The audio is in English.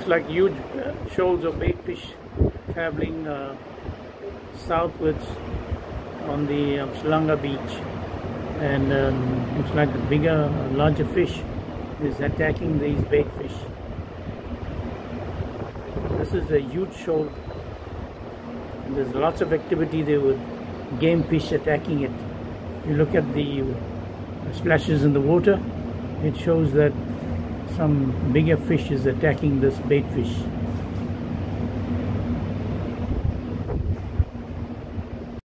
Looks like huge shoals of bait fish traveling southwards on the Sri Lanka beach, and looks like the bigger, larger fish is attacking these bait fish. This is a huge shoal, and there's lots of activity there with game fish attacking it. You look at the splashes in the water, it shows that some bigger fish is attacking this bait fish.